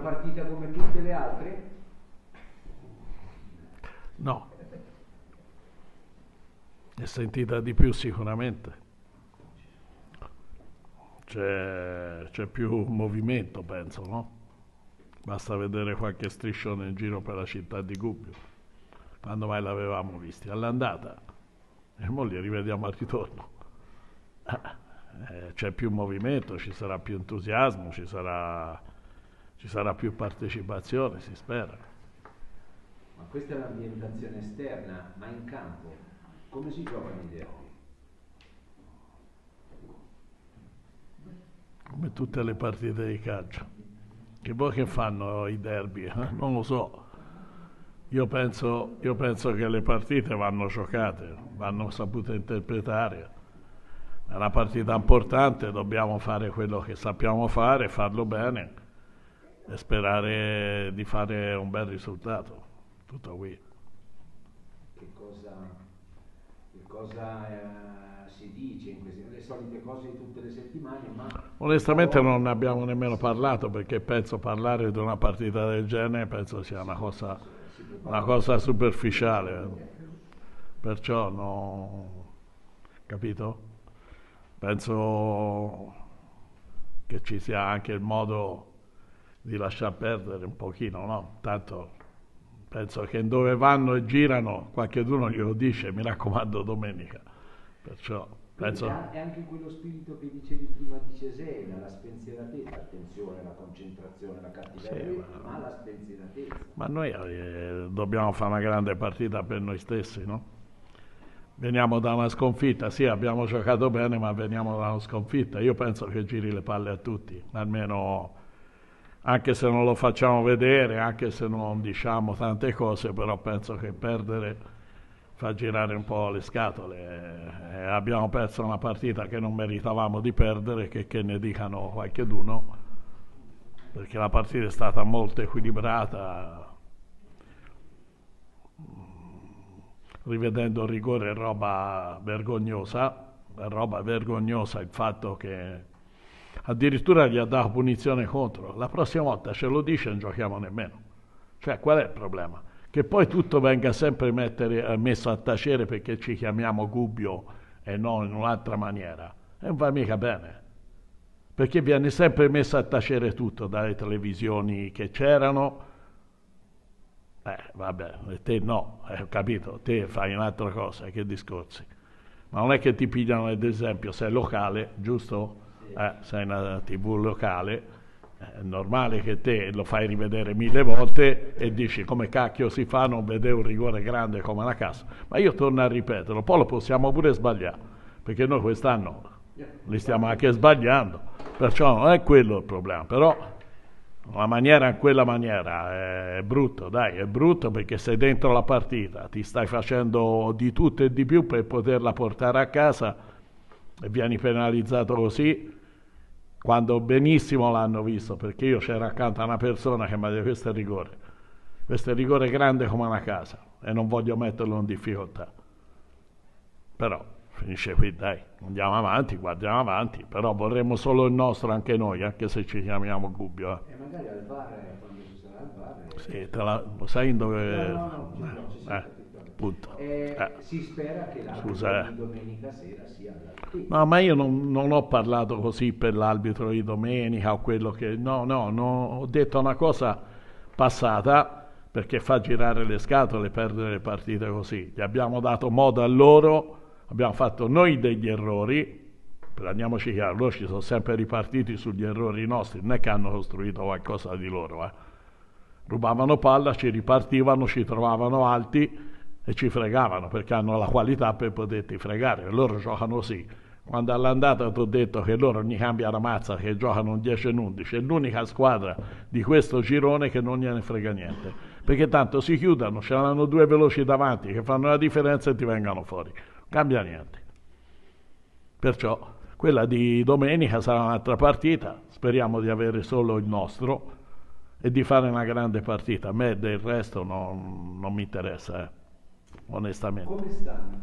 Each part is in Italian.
partita come tutte le altre? No, è sentita di più sicuramente. C'è più movimento, penso, no? Basta vedere qualche striscione in giro per la città di Gubbio. Quando mai l'avevamo visti? All'andata. E mo li rivediamo al ritorno. C'è più movimento, ci sarà più entusiasmo, ci sarà più partecipazione, si spera. Ma questa è l'ambientazione esterna, ma in campo come si giocano i derby? Come tutte le partite di calcio. Che voi che fanno i derby? Non lo so. Io penso che le partite vanno giocate, vanno sapute interpretare. È una partita importante, dobbiamo fare quello che sappiamo fare, farlo bene e sperare di fare un bel risultato. Tutto qui. Che cosa si dice in queste le solite cose di tutte le settimane, ma Onestamente non ne abbiamo nemmeno parlato perché penso parlare di una partita del genere penso sia una cosa superficiale. Perciò no, capito? Penso che ci sia anche il modo di lasciar perdere un pochino, no? Tanto penso che dove vanno e girano qualcheduno glielo dice, mi raccomando domenica. Perciò penso... è anche quello spirito che dicevi prima di Cesena, la spensieratezza, attenzione, la concentrazione, la cattiveria, Sì, ma la spensieratezza. ma noi dobbiamo fare una grande partita per noi stessi, no? Veniamo da una sconfitta, sì, abbiamo giocato bene, ma veniamo da una sconfitta. Io penso che giri le palle a tutti, almeno anche se non lo facciamo vedere, anche se non diciamo tante cose, però penso che perdere fa girare un po' le scatole. Abbiamo perso una partita che non meritavamo di perdere, che ne dicano qualcheduno, perché la partita è stata molto equilibrata. Rivedendo il rigore è roba vergognosa il fatto che addirittura gli ha dato punizione contro. La prossima volta ce lo dice e non giochiamo nemmeno. Cioè, qual è il problema? Che poi tutto venga sempre messo a tacere perché ci chiamiamo Gubbio e non in un'altra maniera. E non va mica bene. Perché viene sempre messo a tacere tutto dalle televisioni che c'erano. Vabbè, te no, ho capito, te fai un'altra cosa, che discorsi. Ma non è che ti pigliano ad esempio, sei locale, giusto? Sei una TV locale, è normale che te lo fai rivedere 1000 volte e dici come cacchio si fa a non vedere un rigore grande come una casa. Ma io torno a ripeterlo, poi lo possiamo pure sbagliare, perché noi quest'anno li stiamo anche sbagliando, perciò non è quello il problema, però... La maniera in quella maniera è brutto, dai, è brutto perché sei dentro la partita, ti stai facendo di tutto e di più per poterla portare a casa e vieni penalizzato così, quando benissimo l'hanno visto, perché io c'ero accanto a una persona che mi ha detto questo è rigore grande come una casa e non voglio metterlo in difficoltà. Però finisce qui, dai, andiamo avanti, guardiamo avanti, però vorremmo solo il nostro anche noi, anche se ci chiamiamo Gubbio. E magari al VAR, quando ci sarà il VAR... Sì, lo sai in dove... No, punto. Si spera che Scusa, l'arbitro di domenica sera sia all'altezza. No, ma io non ho parlato così per l'arbitro di domenica o quello che... No, ho detto una cosa passata perché fa girare le scatole, perdere le partite così. Gli abbiamo dato modo a loro... Abbiamo fatto noi degli errori, prendiamoci chiaro, loro ci sono sempre ripartiti sugli errori nostri, non è che hanno costruito qualcosa di loro. Rubavano palla, ci ripartivano, ci trovavano alti e ci fregavano perché hanno la qualità per poterti fregare. Loro giocano così. Quando all'andata ti ho detto che loro ogni cambia la mazza, che giocano un 10 e un 11, è l'unica squadra di questo girone che non gliene frega niente, perché tanto si chiudono, ce l'hanno due veloci davanti che fanno la differenza e ti vengano fuori. Cambia niente. Perciò quella di domenica sarà un'altra partita, speriamo di avere solo il nostro e di fare una grande partita. A me del resto non mi interessa, onestamente. Come stanno?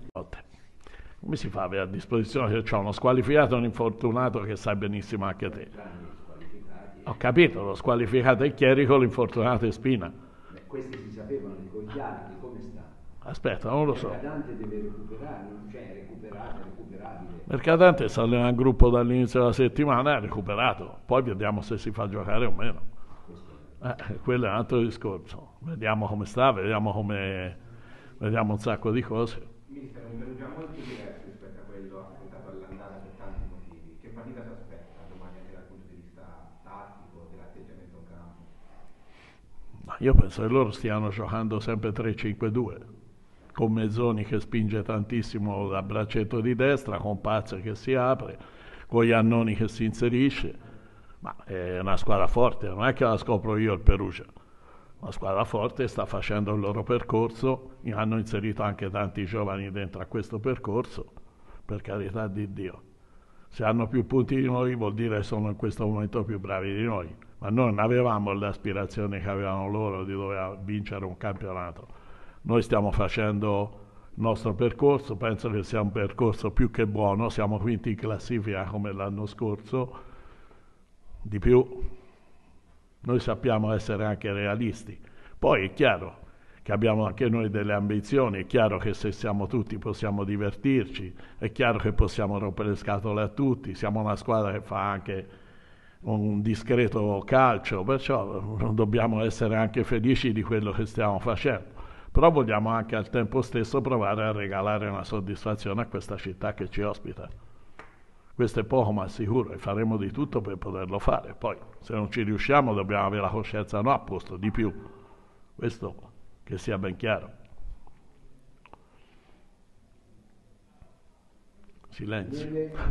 Come si fa a avere a disposizione che c'è uno squalificato e un infortunato che sai benissimo anche te? Ho capito, lo squalificato è Chierico, l'infortunato è Spina. Beh, questi si sapevano, dico, gli altri come sta? Aspetta, non lo so. Mercadante deve recuperare, non c'è recuperato, è recuperabile. Mercadante sta nel gruppo dall'inizio della settimana, è recuperato. Poi vediamo se si fa giocare o meno. Quello è un altro discorso. Vediamo come sta, vediamo un sacco di cose. Mister, un Perugia molto diverso rispetto a quello affrontato all'andata per tanti motivi. Che partita si aspetta domani anche dal punto di vista tattico, dell'atteggiamento in campo? Io penso che loro stiano giocando sempre 3-5-2, con Mezzoni che spinge tantissimo dal braccetto di destra, con Pazza che si apre, con Iannoni che si inserisce. Ma è una squadra forte, non è che la scopro io il Perugia. Una squadra forte, sta facendo il loro percorso, hanno inserito anche tanti giovani dentro a questo percorso, per carità di Dio. Se hanno più punti di noi vuol dire che sono in questo momento più bravi di noi, ma noi non avevamo le aspirazioni che avevano loro di dover vincere un campionato. Noi stiamo facendo il nostro percorso, penso che sia un percorso più che buono, siamo quinti in classifica come l'anno scorso, di più noi sappiamo essere anche realisti. Poi è chiaro che abbiamo anche noi delle ambizioni, è chiaro che se siamo tutti possiamo divertirci, è chiaro che possiamo rompere le scatole a tutti, siamo una squadra che fa anche un discreto calcio, perciò dobbiamo essere anche felici di quello che stiamo facendo, però vogliamo anche al tempo stesso provare a regalare una soddisfazione a questa città che ci ospita. Questo è poco ma sicuro e faremo di tutto per poterlo fare. Poi se non ci riusciamo dobbiamo avere la coscienza no a posto, di più. Questo che sia ben chiaro. Silenzio.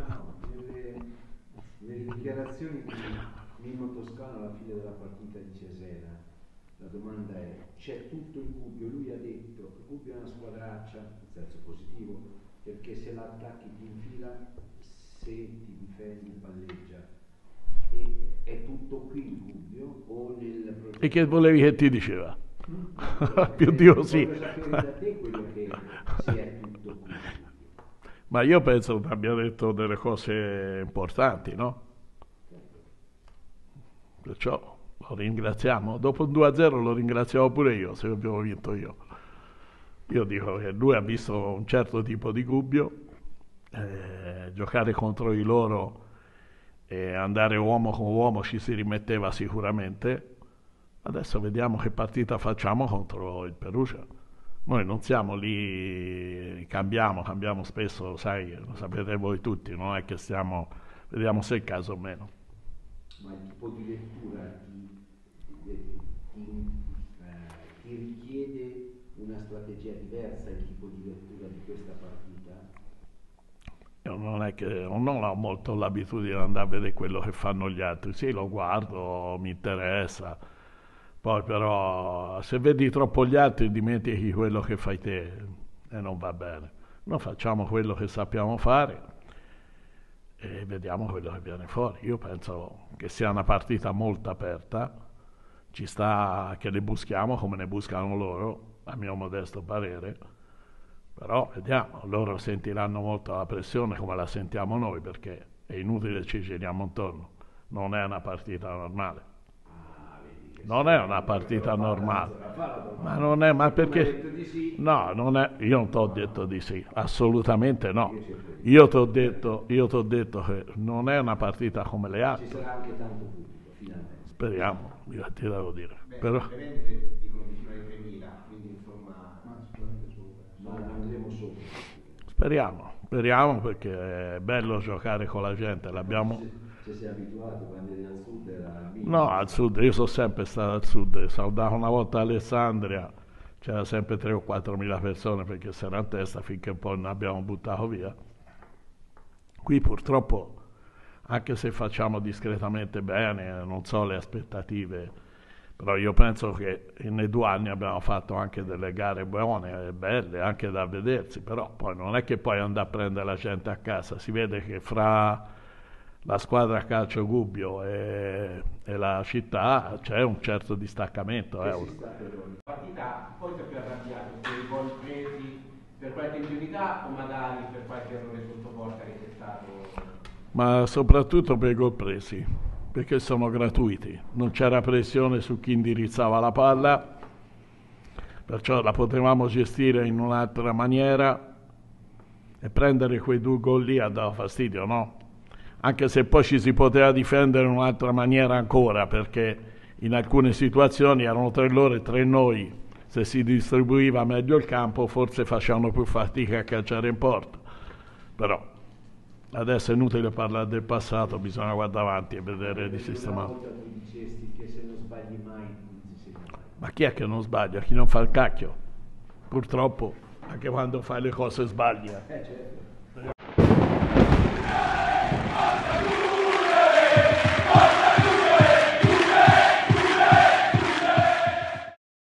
Nelle dichiarazioni di Mimmo Toscano alla fine della partita di Cesena, la domanda è: c'è tutto il Gubbio? Lui ha detto che il Gubbio è una squadraccia, in senso positivo, perché se l'attacchi ti infila, se ti difendi palleggia. E è tutto qui il Gubbio o nel progetto? E che volevi che ti diceva? Più di così. Voglio sapere da te quello che si è tutto qui. Ma io penso che abbia detto delle cose importanti, no? Perciò lo ringraziamo. Dopo un 2-0 lo ringraziamo pure io, se abbiamo vinto io. Io dico che lui ha visto un certo tipo di Gubbio, giocare contro di loro e andare uomo con uomo ci si rimetteva sicuramente. Adesso vediamo che partita facciamo contro il Perugia. Noi non siamo lì, cambiamo spesso, sai, lo sapete voi tutti, non è che stiamo, vediamo se è il caso o meno. Ma il tipo di lettura ti richiede una strategia diversa, il tipo di lettura di questa partita? Io non ho molto l'abitudine di andare a vedere quello che fanno gli altri, sì, lo guardo, mi interessa, poi però se vedi troppo gli altri dimentichi quello che fai te e non va bene. Noi facciamo quello che sappiamo fare e vediamo quello che viene fuori. Io penso che sia una partita molto aperta, ci sta che le buschiamo come ne buscano loro, a mio modesto parere, però vediamo, loro sentiranno molto la pressione come la sentiamo noi, perché è inutile ci giriamo intorno, non è una partita normale. Non è una partita normale, ma non è, ma perché? No, non è, io non ti ho detto di sì, assolutamente no. Io ti ho detto che non è una partita come le altre. Ci sarà anche tanto pubblico, finalmente. Speriamo, io ti devo dire. Beh, Però... le vendite dicono vicino ai 3.000, quindi insomma... Ma andremo sopra. Speriamo perché è bello giocare con la gente, l'abbiamo... Ci sei abituato quando eri al sud? No, al sud, io sono sempre stato al sud, sono andato una volta a Alessandria, c'era sempre 3 o 4 mila persone perché si era in testa finché un po' ne abbiamo buttato via. Qui purtroppo, anche se facciamo discretamente bene, non so le aspettative, però io penso che nei 2 anni abbiamo fatto anche delle gare buone e belle, anche da vedersi, però poi non è che poi andare a prendere la gente a casa, si vede che fra la squadra calcio Gubbio e la città c'è un certo distaccamento. La partita poi si è più arrabbiato per i gol presi per qualche ingenuità o magari per qualche errore sotto porta che c'è stato? Ma soprattutto per i gol presi, perché sono gratuiti, non c'era pressione su chi indirizzava la palla, perciò la potevamo gestire in un'altra maniera, e prendere quei 2 gol lì ha dato fastidio, no? Anche se poi ci si poteva difendere in un'altra maniera ancora, perché in alcune situazioni erano 3 loro e 3 noi, se si distribuiva meglio il campo forse facevano più fatica a calciare in porta. Però adesso è inutile parlare del passato, bisogna guardare avanti e vedere di sistemare. Una volta tu dicesti che se non sbagli mai non si segna mai. Ma chi è che non sbaglia? Chi non fa il cacchio? Purtroppo anche quando fai le cose sbaglia. Certo.